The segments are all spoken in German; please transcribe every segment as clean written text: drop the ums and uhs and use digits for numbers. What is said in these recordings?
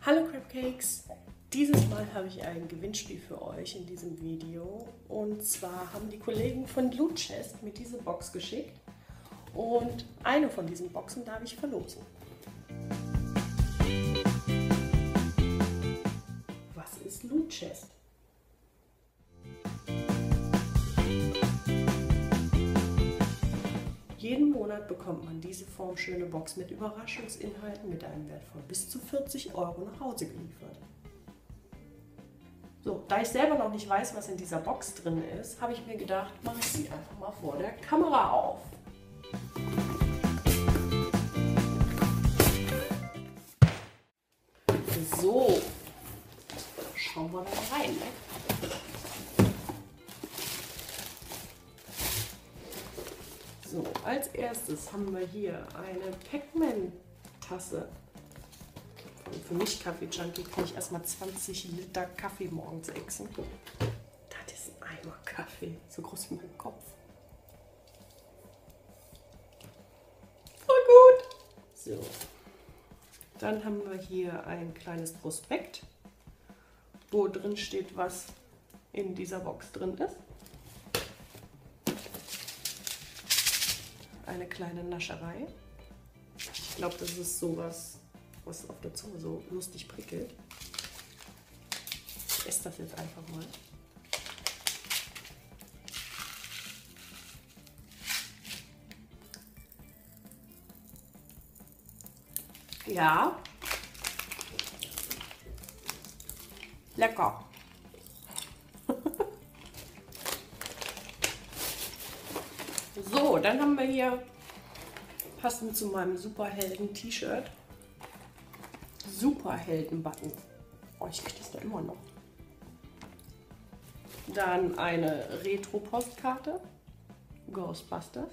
Hallo Crabcakes! Dieses Mal habe ich ein Gewinnspiel für euch in diesem Video. Und zwar haben die Kollegen von Loot Chest mir diese Box geschickt. Und eine von diesen Boxen darf ich verlosen. Was ist Loot Chest? Jeden Monat bekommt man diese formschöne Box mit Überraschungsinhalten mit einem Wert von bis zu 40 € nach Hause geliefert. So, da ich selber noch nicht weiß, was in dieser Box drin ist, habe ich mir gedacht, mache ich sie einfach mal vor der Kamera auf. So, schauen wir da rein. Ne? So, als erstes haben wir hier eine Pac-Man-Tasse. Für mich Kaffee-Junkie kann ich erstmal 20 Liter Kaffee morgens exen. Das ist ein Eimer Kaffee, so groß wie mein Kopf. Voll gut! So, dann haben wir hier ein kleines Prospekt, wo drin steht, was in dieser Box drin ist. Eine kleine Nascherei. Ich glaube, das ist sowas, was auf der Zunge so lustig prickelt. Ich esse das jetzt einfach mal. Ja. Lecker. So, dann haben wir hier, passend zu meinem Superhelden-T-Shirt, Superhelden-Button. Oh, ich kriege das da immer noch. Dann eine Retro-Postkarte, Ghostbusters,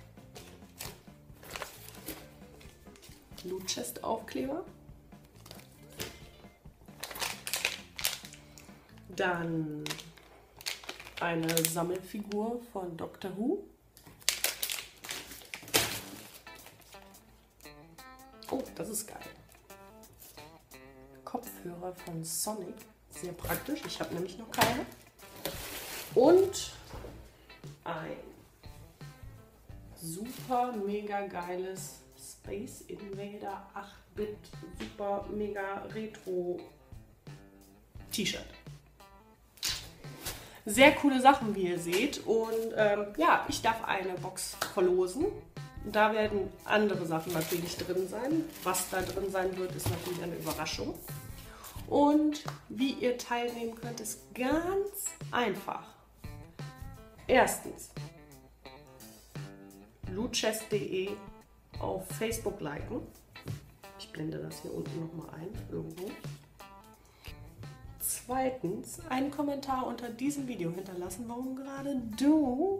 Loot Chest Aufkleber, dann eine Sammelfigur von Doctor Who. Oh, das ist geil. Kopfhörer von Sonic. Sehr praktisch. Ich habe nämlich noch keine. Und ein super mega geiles Space Invader 8-Bit super mega Retro T-Shirt. Sehr coole Sachen, wie ihr seht. Und ja, ich darf eine Box verlosen. Da werden andere Sachen natürlich drin sein. Was da drin sein wird, ist natürlich eine Überraschung. Und wie ihr teilnehmen könnt, ist ganz einfach. Erstens, lootchest.de auf Facebook liken. Ich blende das hier unten nochmal ein, irgendwo. Zweitens, einen Kommentar unter diesem Video hinterlassen, warum gerade du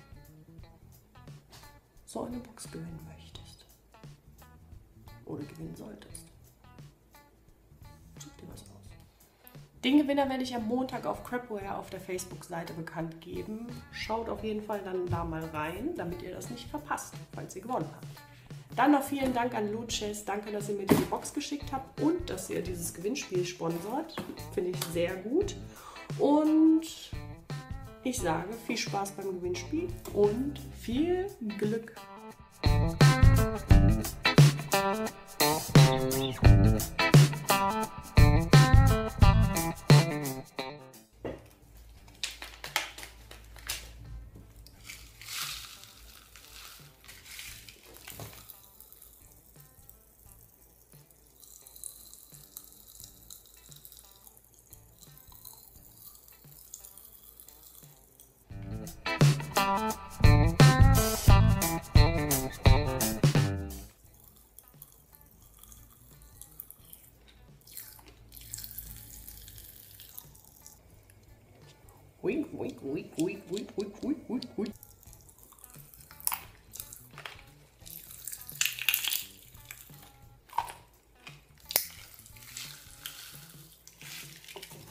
so eine Box gewinnen möchtest oder gewinnen solltest. Such dir was aus. Den Gewinner werde ich am Montag auf Crabware auf der Facebook-Seite bekannt geben. Schaut auf jeden Fall dann da mal rein, damit ihr das nicht verpasst, falls ihr gewonnen habt. Dann noch vielen Dank an Loot Chest. Danke, dass ihr mir diese Box geschickt habt und dass ihr dieses Gewinnspiel sponsort. Finde ich sehr gut. Und ich sage viel Spaß beim Gewinnspiel und viel Glück. Wink, wink, wink, wink, wink, wink, wink, wink, wink.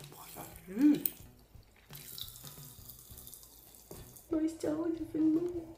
Boah, das ist süß. Neues Zuhause finden.